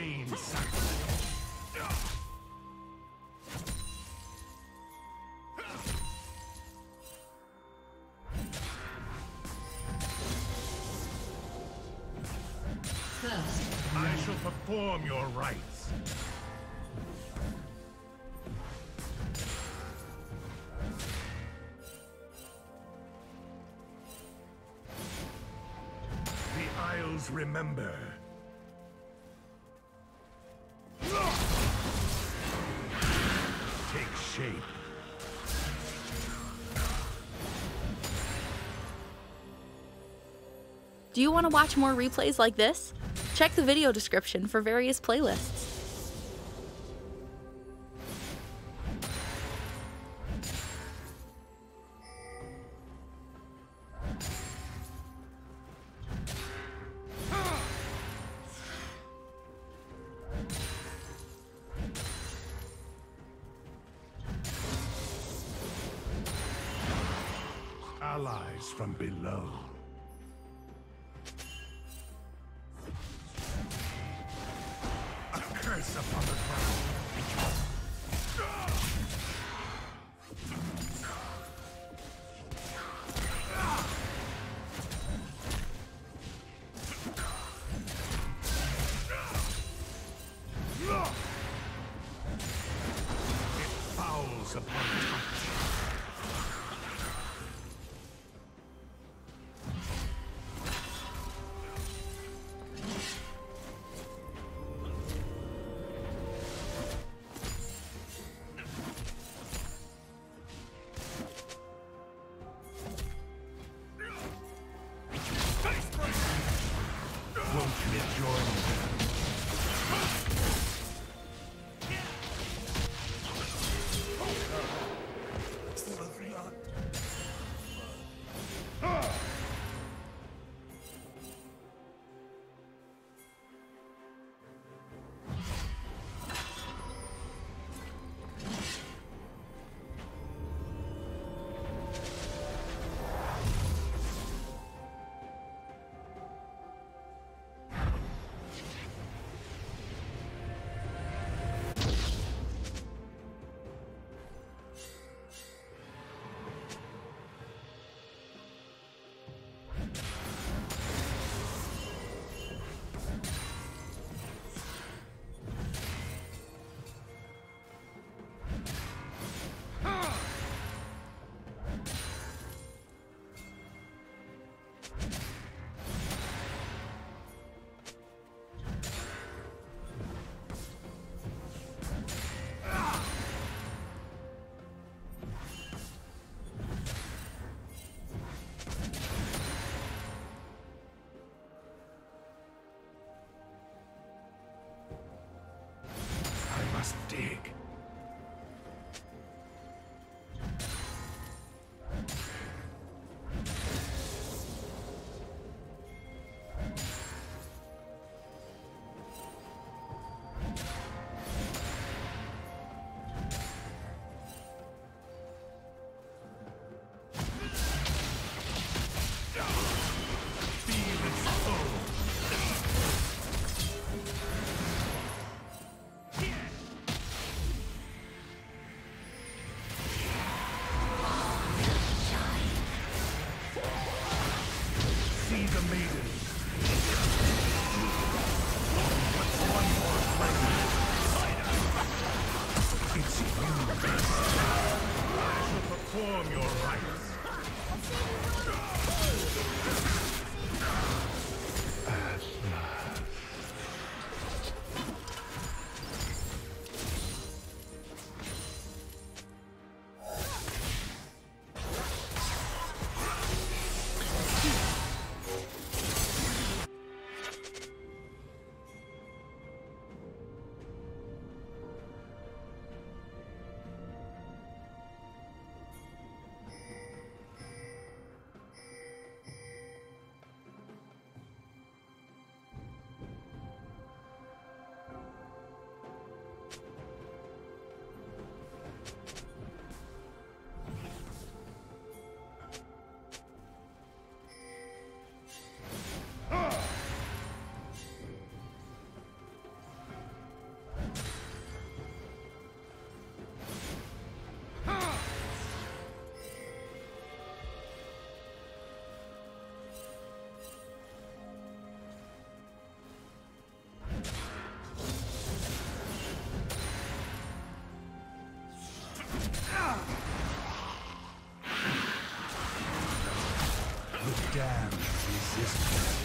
Remain silent. I shall perform your rites. The Isles remember. Take shape. Do you want to watch more replays like this? Check the video description for various playlists. Allies from below. A curse upon the ground. It fouls upon touch. Won't you join me? Damn resistance.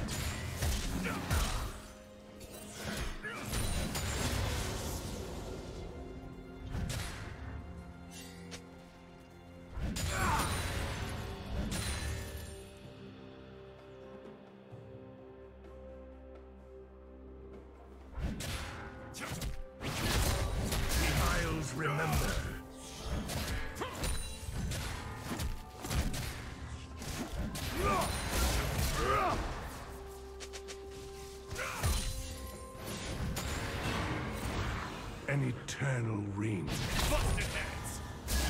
Remember. An eternal ring. Busted heads.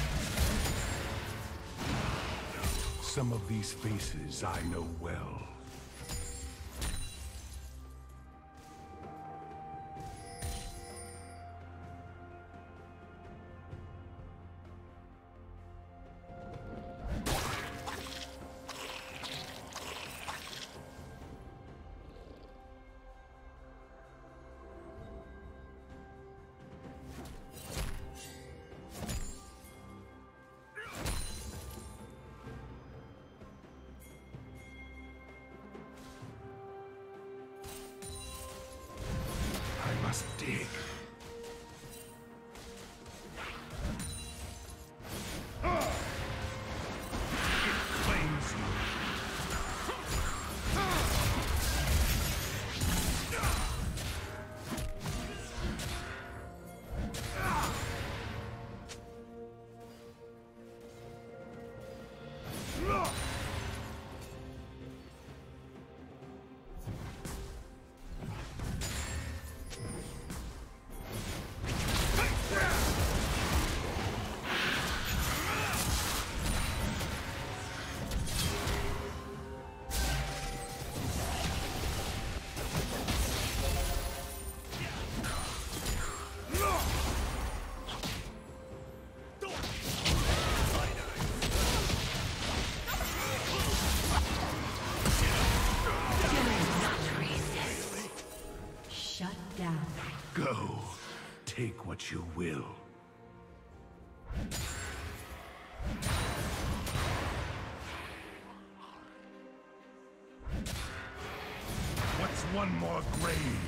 Some of these faces I know well. Must dig. It claims you. Go. Take what you will. What's one more grave?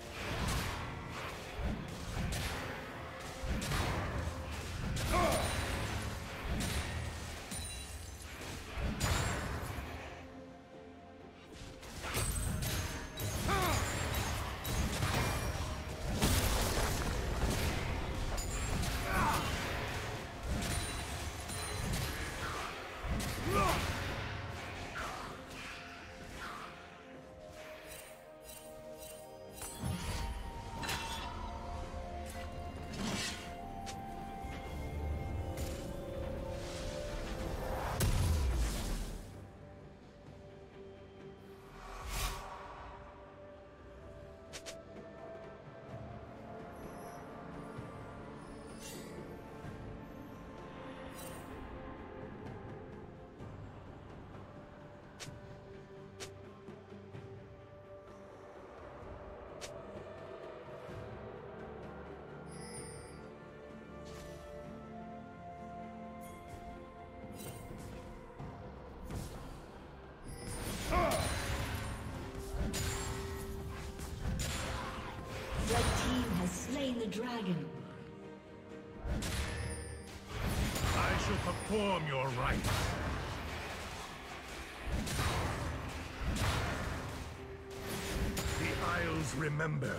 Slain the dragon. I shall perform your rites. The Isles remember.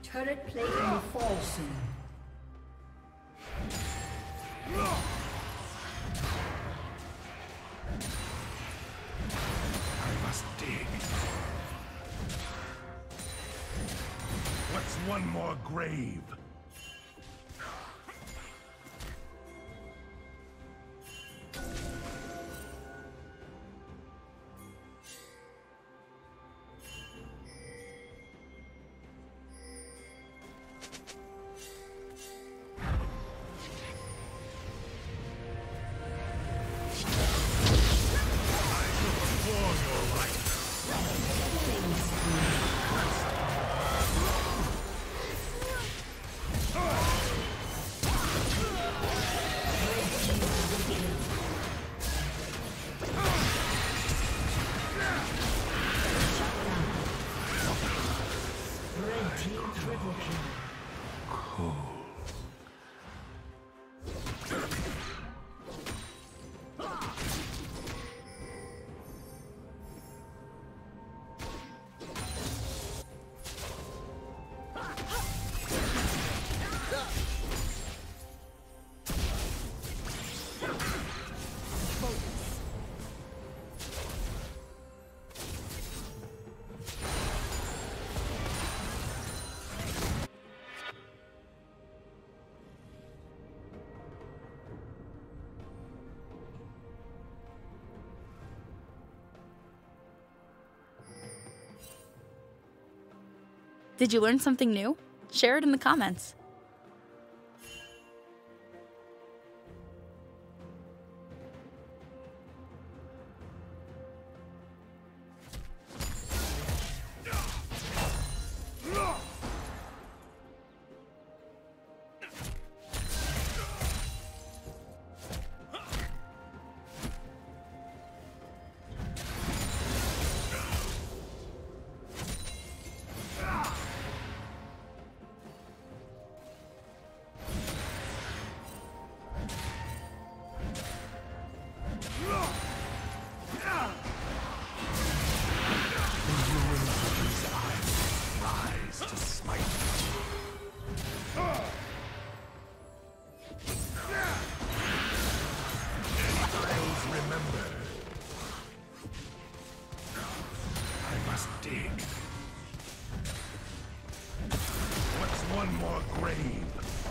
Turret plating will fall soon. I must dig. What's one more grave? Did you learn something new? Share it in the comments. One more grave.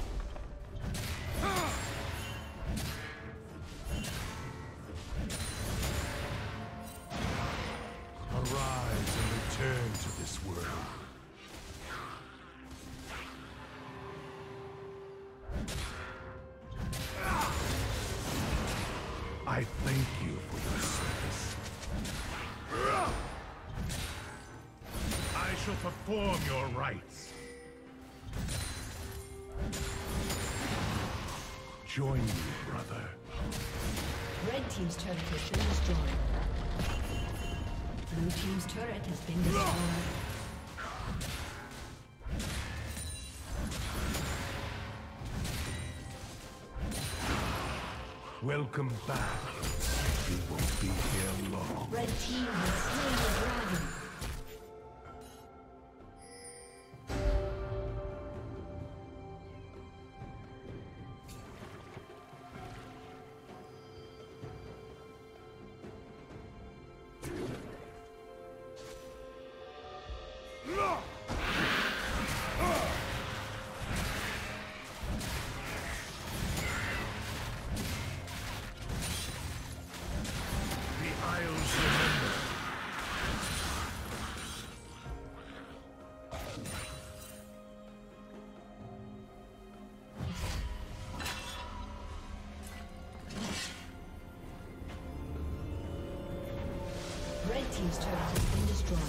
Arise and return to this world. I thank you for your service. I shall perform your rites. Join me, brother. Red team's turret has been destroyed. Blue team's turret has been destroyed. Welcome back. You won't be here long. Red team has slain the dragon. Red team's turret has been destroyed.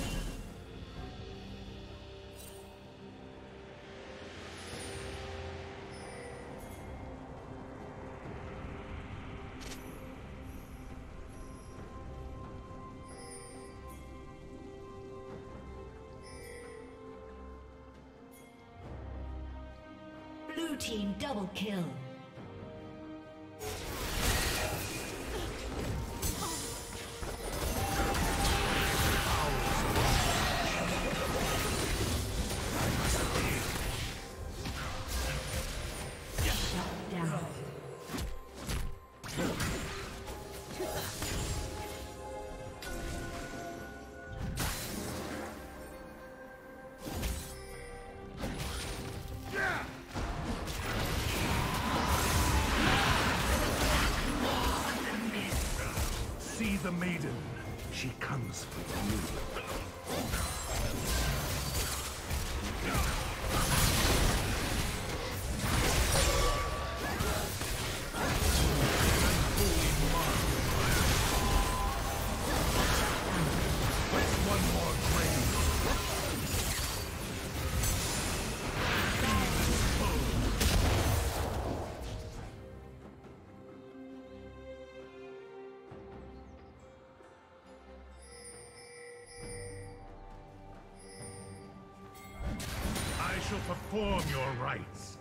Blue team double kill. maiden. She comes for you. I shall perform your rites.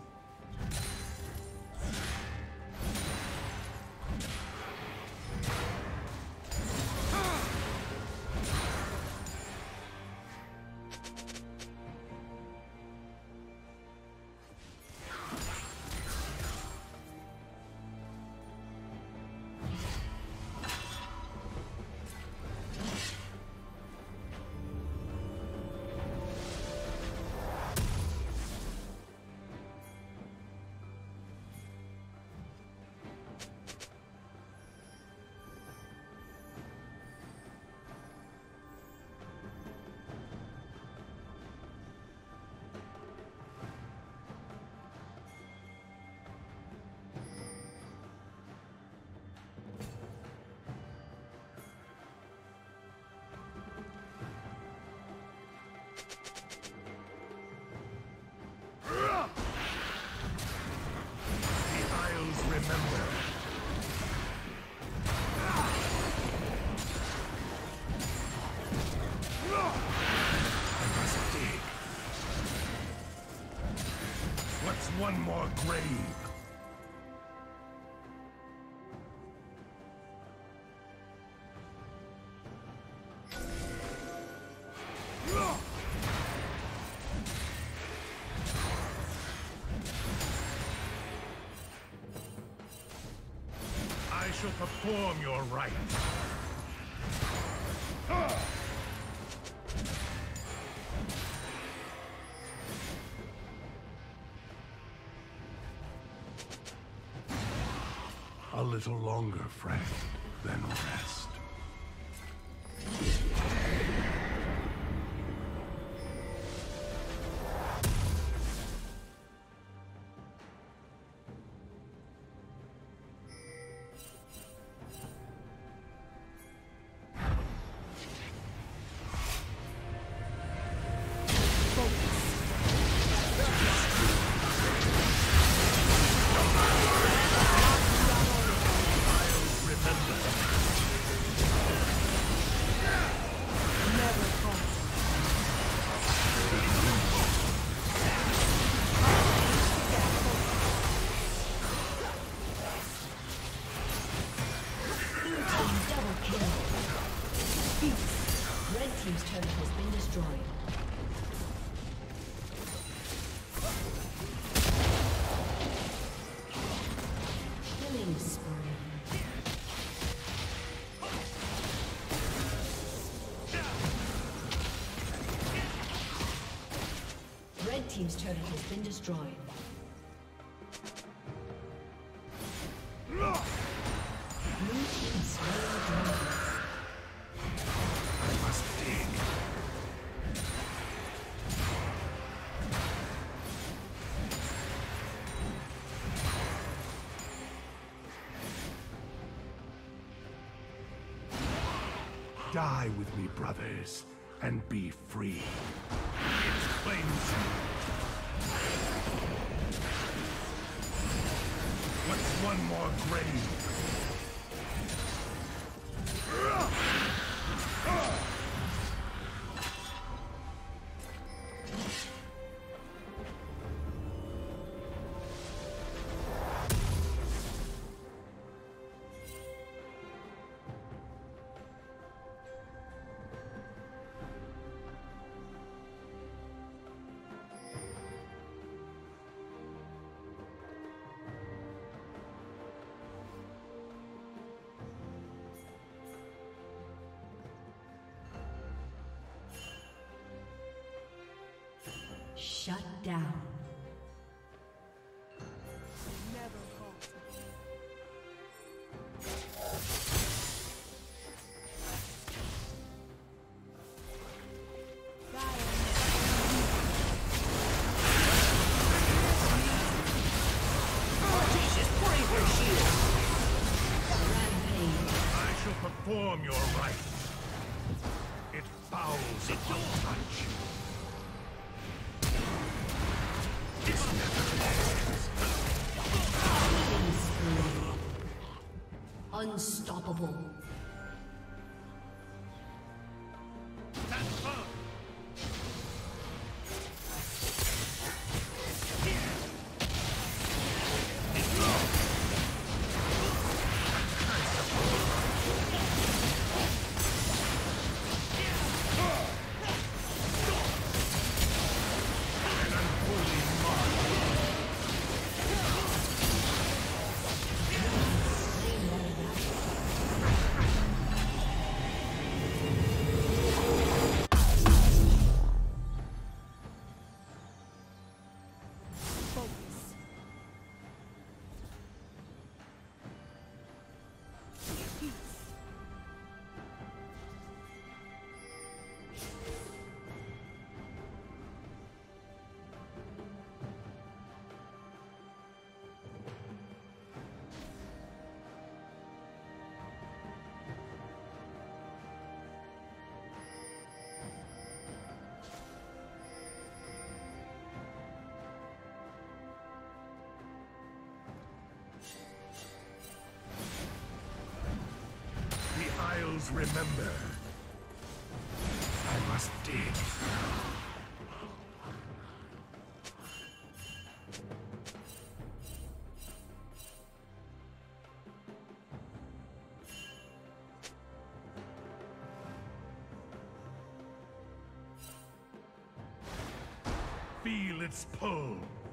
One more grave. I shall perform your rites. A little longer, friend, then rest. Team's turret has been destroyed. Blue team slain dragon. I must dig. Die with me, brothers, and be free. It's cleansed. What's one more grave? Shut down. Unstoppable. Remember, I must dig. Feel its pull.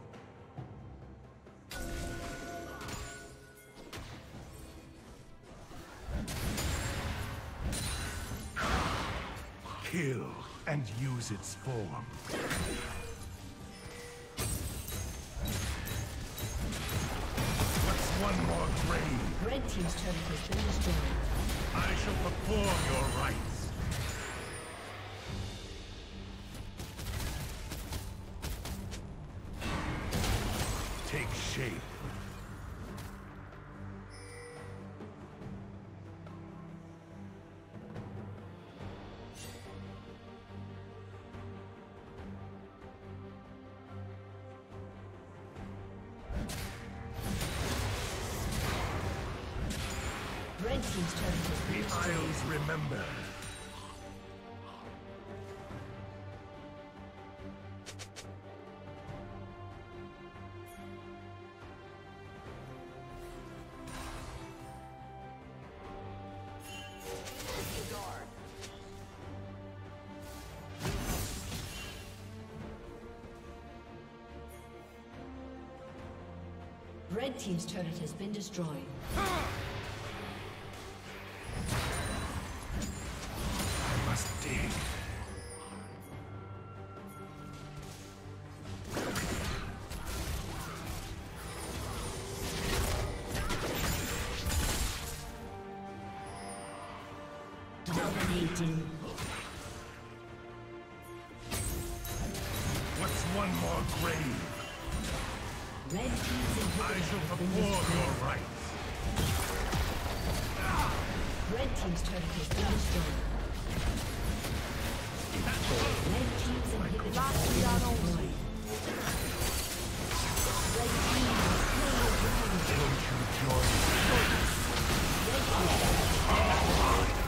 Kill and use its form. What's one more grave? Red team's turret has been destroyed. I shall perform your rites. Take shape. Red team's turret has been The destroyed. Isles remember. Red team's turret has been destroyed. I must dig. Dominating. What's one more grave? Red team's I inhibitor shall has been perform destroyed. your rites. Red team's turret has been destroyed. Red team's inhibitor has been destroyed. Red team has slain the dragon. Don't you join me? Red team's turret has been destroyed.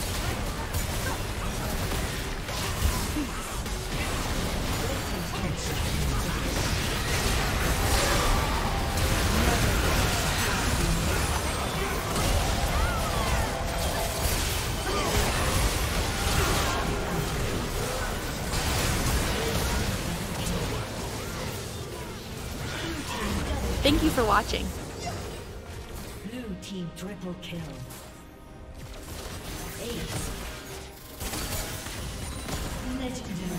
Thank you for watching. Blue team triple kill. Ace. Legendary.